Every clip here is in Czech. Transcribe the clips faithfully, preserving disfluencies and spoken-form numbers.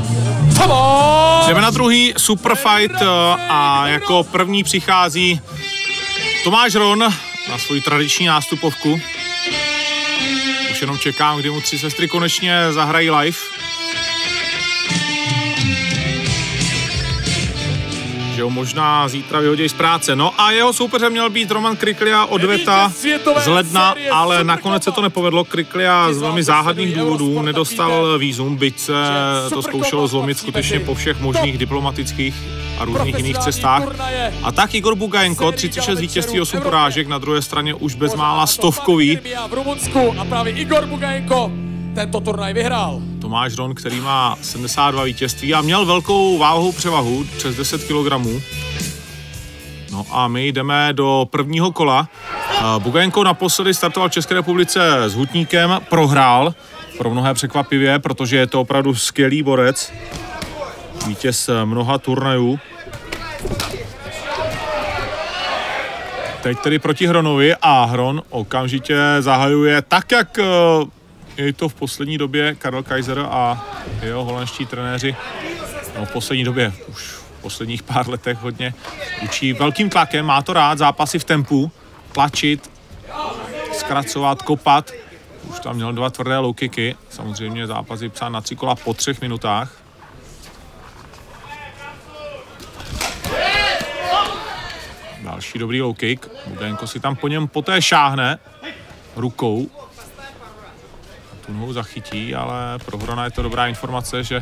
Jdeme na druhý superfight a jako první přichází Tomáš Hron na svoji tradiční nástupovku. Už jenom čekám, kdy mu tři sestry konečně zahrají live. Že ho možná zítra vyhodí z práce. No a jeho soupeřem měl být Roman Kriklia odveta z ledna, ale nakonec se to nepovedlo. Kriklia z velmi záhadných důvodů nedostal vízum, byť se to zkoušelo zlomit skutečně po všech možných diplomatických a různých jiných cestách. A tak Igor Bugajenko, třicet šest vítězství, osm porážek, na druhé straně už bezmála stovkový. V Rumunsku a právě Igor Bugajenko tento turnaj vyhrál. Tomáš Hron, který má sedmdesát dva vítězství a měl velkou váhovou převahu, přes deset kilogramů. No a my jdeme do prvního kola. Bugajenko naposledy startoval v České republice s Hutníkem, prohrál, pro mnohé překvapivě, protože je to opravdu skvělý borec. Vítěz mnoha turnajů. Teď tedy proti Hronovi a Hron okamžitě zahajuje tak, jak je to v poslední době Karel Kaiser a jeho holandští trenéři, no v poslední době, už v posledních pár letech hodně učí velkým tlakem, má to rád, zápasy v tempu, tlačit, zkracovat, kopat. Už tam měl dva tvrdé low kicky, samozřejmě zápasy psán na tři kola po třech minutách. Další dobrý low kick, Bugajenko si tam po něm poté šáhne rukou. Tu nohu zachytí, ale pro Hrona je to dobrá informace, že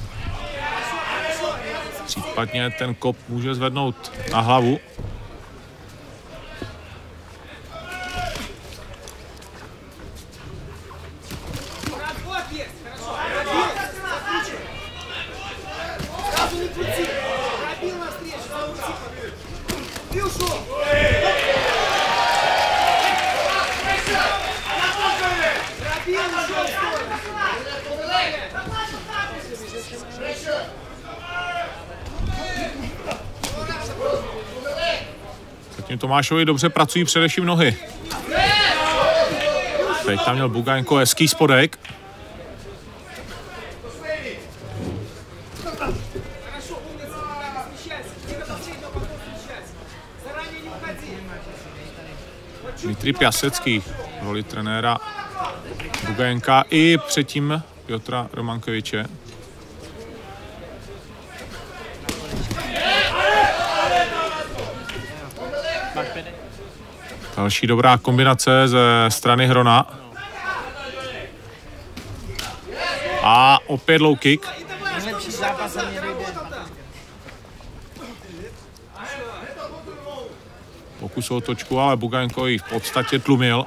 případně ten kop může zvednout na hlavu. Zatím Tomášovi dobře pracují především nohy. Teď tam měl Bugajenko hezký spodek. Dmitrij Piasecký, roli trenéra Bugajenka i předtím Piotra Romankoviče. Další dobrá kombinace ze strany Hrona. A opět low kick. Pokus o otočku, ale Bugajenko ji v podstatě tlumil.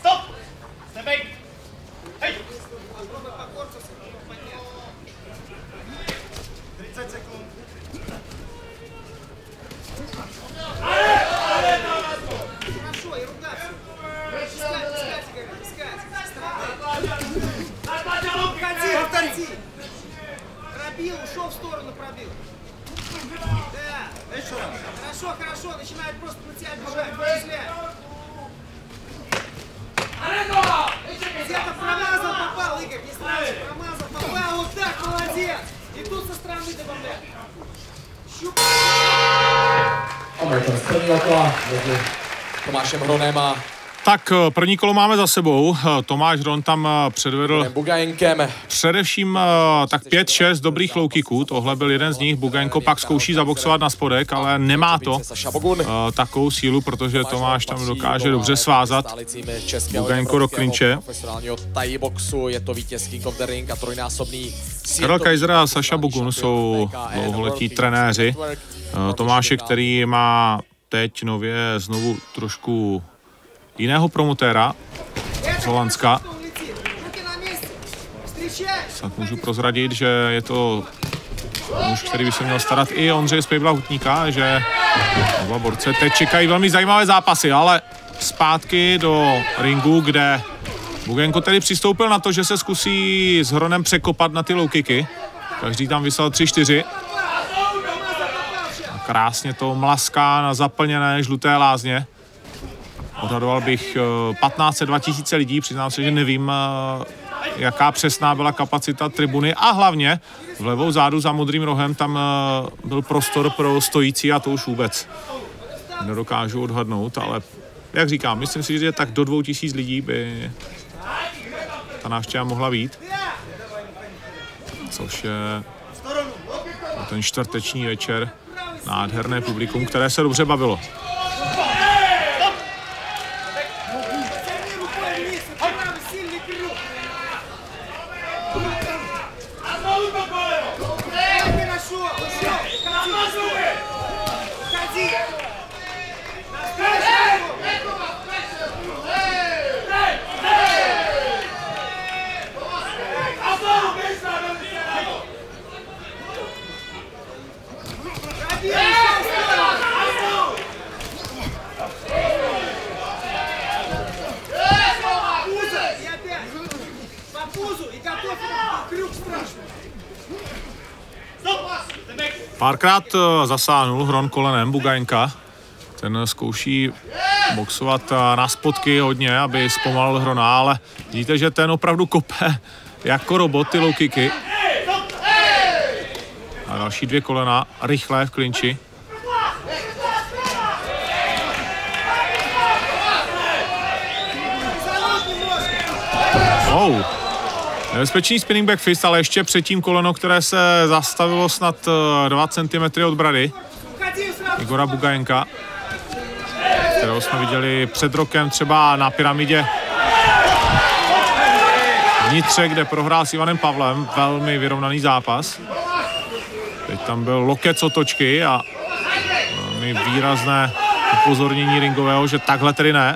Tomášem Hronem a Tak první kolo máme za sebou. Tomáš Hron tam předvedl Bugajenkem především tak pět šest dobrých low kicků. Tohle byl jeden z nich. Bugajenko pak zkouší zaboxovat na spodek, ale nemá to uh, takovou sílu, protože Tomáš tam dokáže dobře svázat Bugajenko do klinče. Je to vítězský countering a trojnásobný. Karel Kaiser a Saša Bogun jsou dlouholetí trenéři uh, Tomáše, který má teď nově znovu trošku jiného promotéra z Holandska. Snad můžu prozradit, že je to muž, který by se měl starat i Ondřeje Spejbla Hutníka, že oba borce teď čekají velmi zajímavé zápasy, ale zpátky do ringu, kde Bugajenko tedy přistoupil na to, že se zkusí s Hronem překopat na ty low kicky. Každý tam vysel tři čtyři. Krásně to mlaská na zaplněné žluté lázně. Odhadoval bych patnáct až dva tisíce lidí, přiznám se, že nevím, jaká přesná byla kapacita tribuny a hlavně v levou zádu za modrým rohem tam byl prostor pro stojící a to už vůbec nedokážu odhadnout, ale jak říkám, myslím si, že tak do dvou tisíc lidí by ta návštěva mohla být, což je ten čtvrteční večer nádherné publikum, které se dobře bavilo. Párkrát zasáhnul hron kolenem Bugajenka. Ten zkouší boxovat na spotky hodně, aby zpomalil hrona, ale vidíte, že ten opravdu kope jako robot ty low kicky. A další dvě kolena rychlé v klinči. Oh. Nebezpečný spinning back fist, ale ještě předtím koleno, které se zastavilo snad dva centimetry od brady Igora Bugajenka, kterého jsme viděli před rokem třeba na pyramidě v Nitře, kde prohrál s Ivanem Pavlem. Velmi vyrovnaný zápas. Teď tam byl loket z otočky a velmi výrazné upozornění ringového, že takhle tedy ne.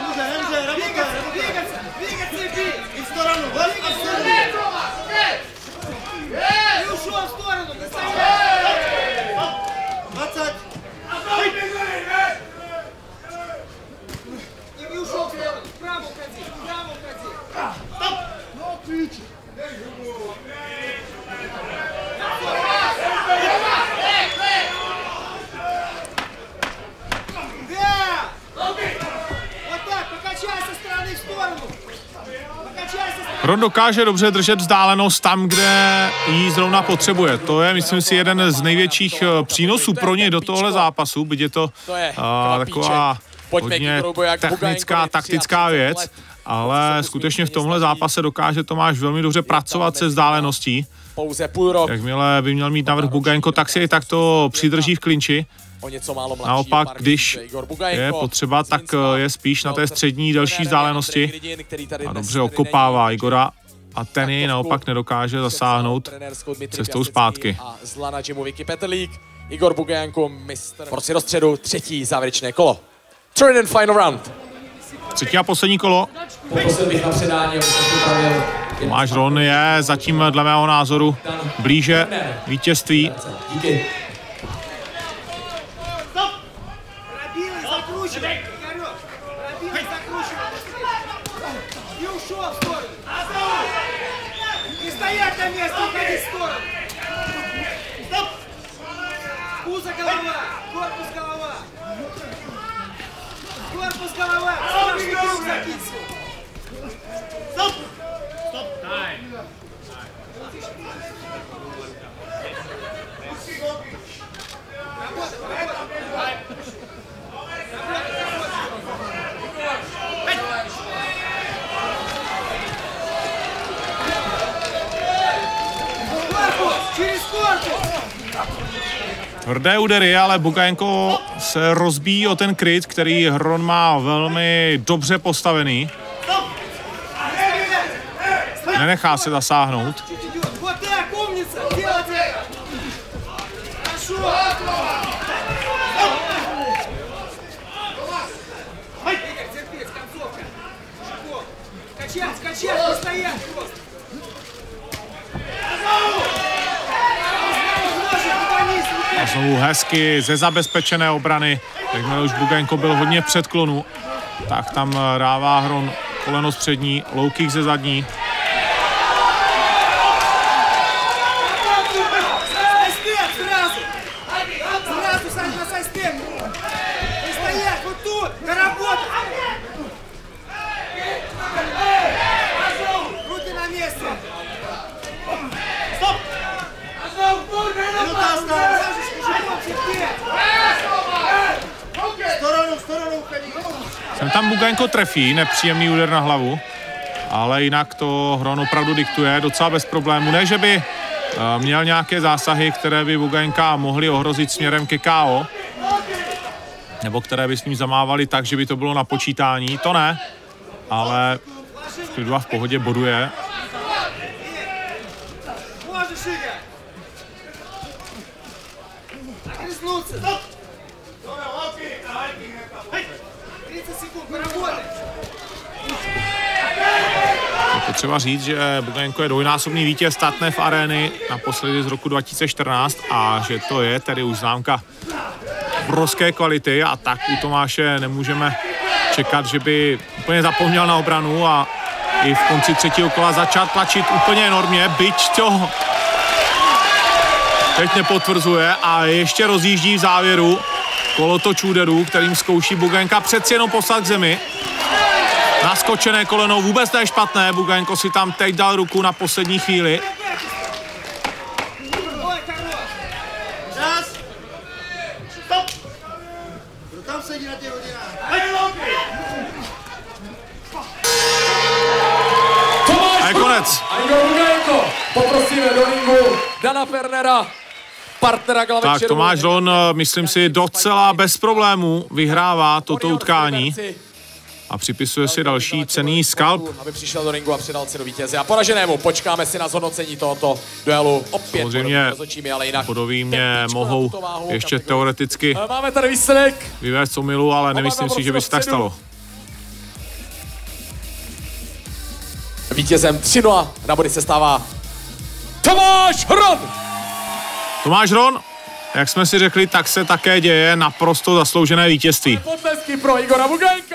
Hron dokáže dobře držet vzdálenost tam, kde ji zrovna potřebuje. To je, myslím si, jeden z největších přínosů pro něj do tohle zápasu, byť je to uh, taková hodně technická, taktická věc, ale skutečně v tomhle zápase dokáže Tomáš velmi dobře pracovat se vzdáleností. Jakmile by měl mít navrch Bugajenko, tak si i takto přidrží v klinči. Naopak, když je potřeba, tak je spíš na té střední, delší vzdálenosti a dobře okopává Igora a ten jej naopak nedokáže zasáhnout cestou zpátky. Igor Bugajenko, mistr. Porci do středu, třetí závěrečné kolo. Third and final round. Třetí a poslední kolo. Tomáš Hron je zatím dle mého názoru blíže vítězství. Tvrdé údery, ale Bugajenko se rozbíjí o ten kryt, který Hron má velmi dobře postavený. Nenechá se zasáhnout. A znovu hezky ze zabezpečené obrany, jakmile už Bugajenko byl hodně v předklonu, tak tam dává Hron koleno z přední, low kick ze zadní. Sem tam Bugajenko trefí, nepříjemný úder na hlavu, ale jinak to Hron opravdu diktuje docela bez problému. Ne, že by uh, měl nějaké zásahy, které by Bugajenka mohly ohrozit směrem ke K O, nebo které by s ním zamávali tak, že by to bylo na počítání, to ne, ale v klidu a v pohodě boduje. Je potřeba říct, že Bugajenko je dvojnásobný vítěz Tatnef Areny naposledy z roku dva tisíce čtrnáct a že to je tedy už známka obrovské kvality a tak u Tomáše nemůžeme čekat, že by úplně zapomněl na obranu a i v konci třetího kola začal tlačit úplně enormně, byť to teď nepotvrzuje a ještě rozjíždí v závěru kolotoč úderů, kterým zkouší Bugajenka přeci jenom poslat k zemi. Naskočené koleno, vůbec ne špatné, Bugajenko si tam teď dal ruku na poslední chvíli. A je konec. Poprosíme do ringu Dana Fernera, partnera Glavečeru. Tak Tomáš Hron, myslím si, docela bez problémů vyhrává toto utkání a připisuje si další cenný skalp. Aby přišel do ringu a předal cenu vítěze a poraženému. Počkáme si na zhodnocení tohoto duelu. Opět samozřejmě bodoví mě mohou ještě teoreticky máme tady výsledek. vyvést omylu, ale nemyslím si, že by se tak stalo. Vítězem tři nula na body se stává Tomáš Hron. Tomáš Hron, jak jsme si řekli, tak se také děje naprosto zasloužené vítězství. Potlesky pro Igora Bugajenka.